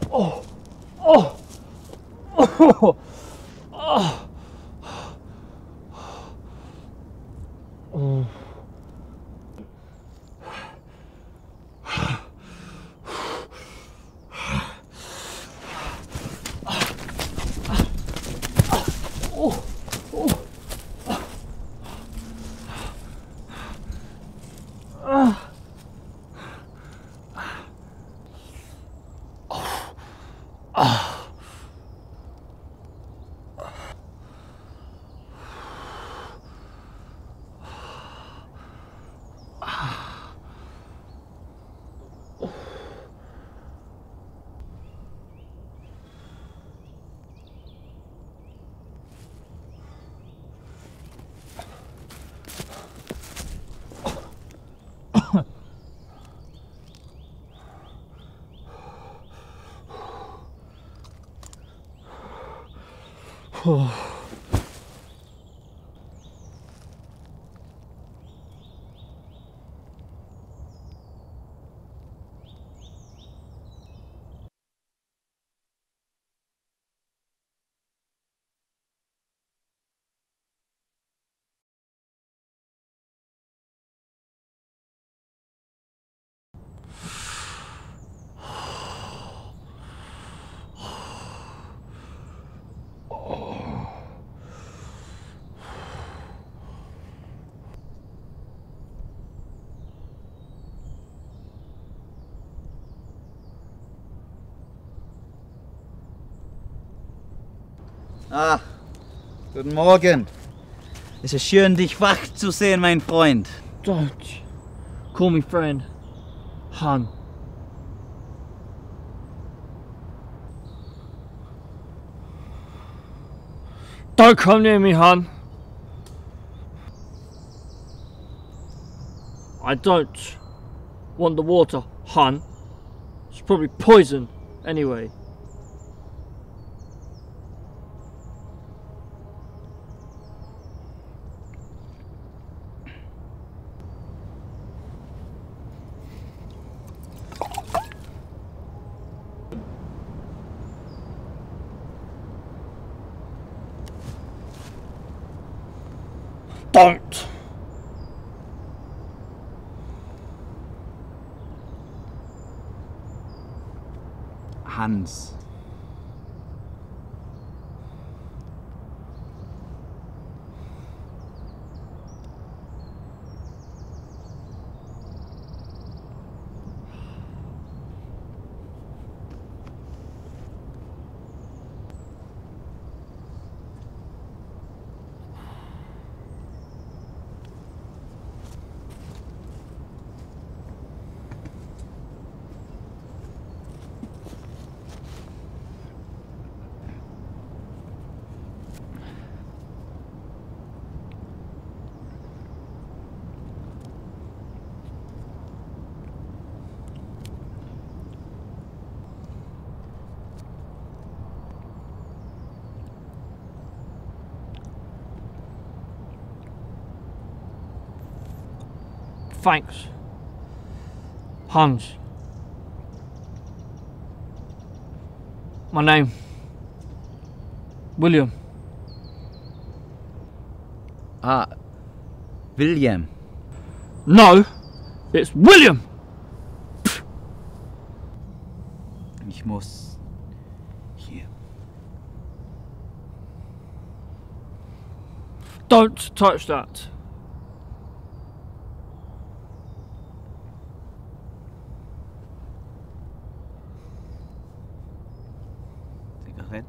Oh, oh, oh, oh, oh. Ah, guten Morgen. Es ist schön, dich wach zu sehen, mein Freund. Don't call me friend, Han. Don't come near me, Han. I don't want the water, Han. It's probably poison, anyway. Don't! Hans. Thanks, Hans. My name, William. Ah, William. No, it's William! Ich muss hier. Don't touch that. Zigaretten.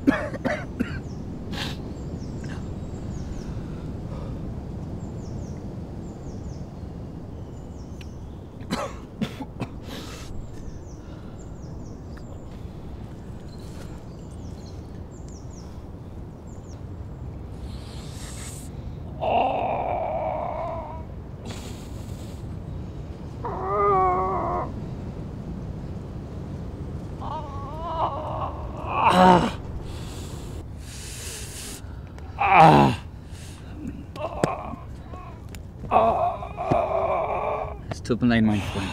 Es tut mir leid, mein Freund.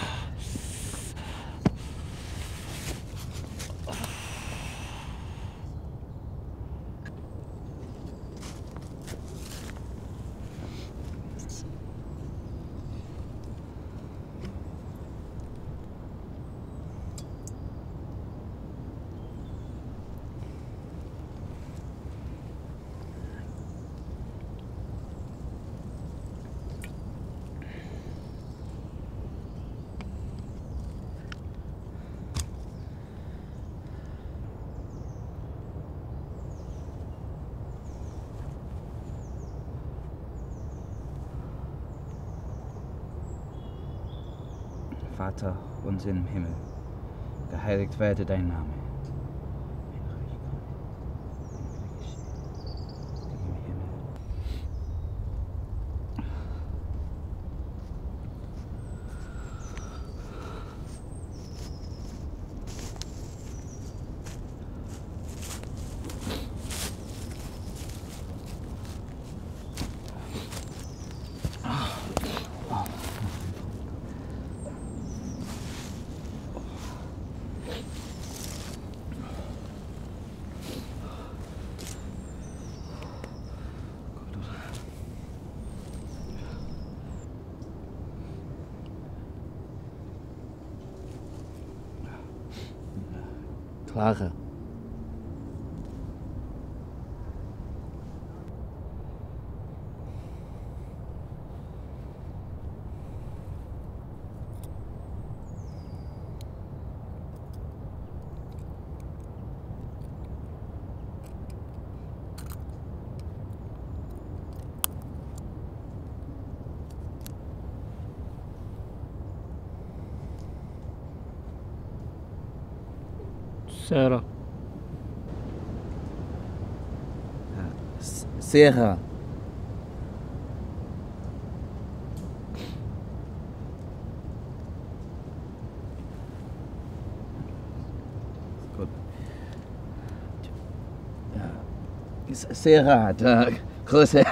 Vater unser im Himmel, geheiligt werde dein Name. Dein Reich komme, dein Wille geschehe, wie im Himmel. Clara. Sarah. Sarah. Gut. Sarah, der große.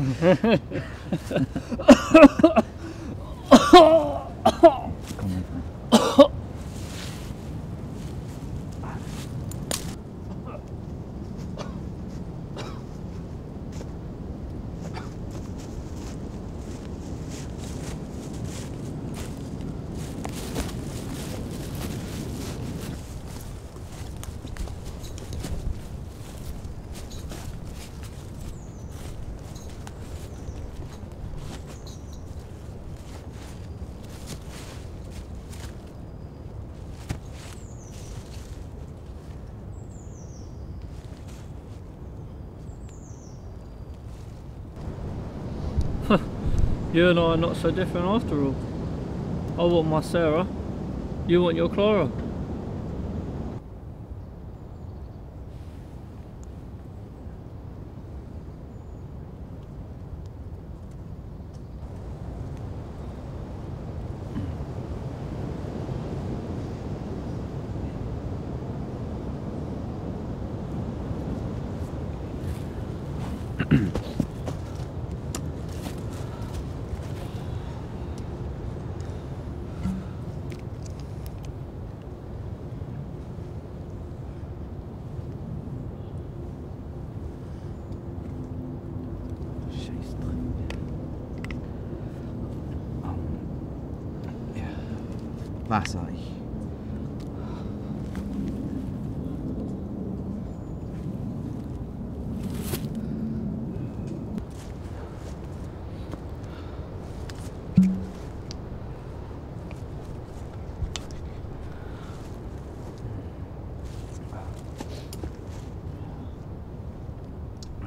You and I are not so different after all. I want my Sarah, you want your Clara. Wasser.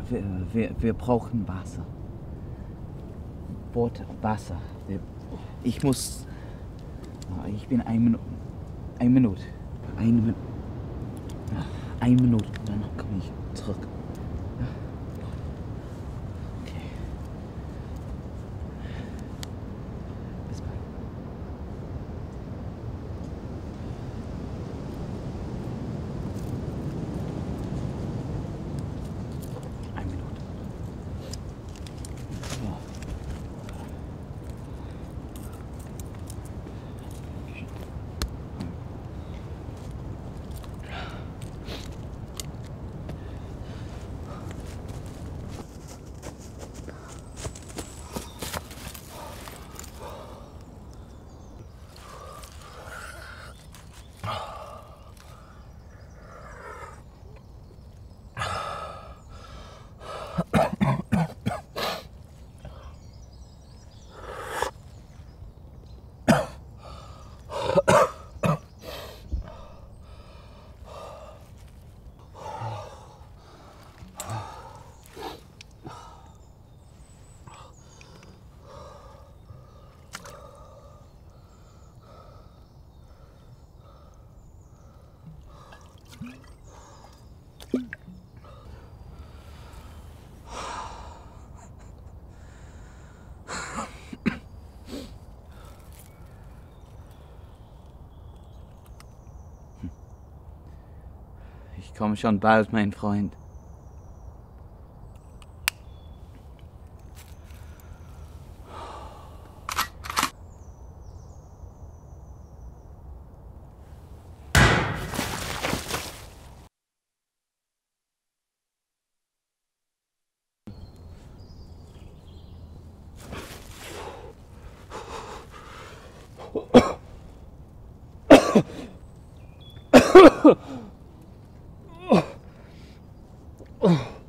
Wir brauchen Wasser. Wasser. Ich muss... Ich bin 1 Minute. 1 Minute. 1 Minute. 1 Minute. Dann komme ich zurück. Okay. Bis bald. Ich komme schon bald, mein Freund. Oh.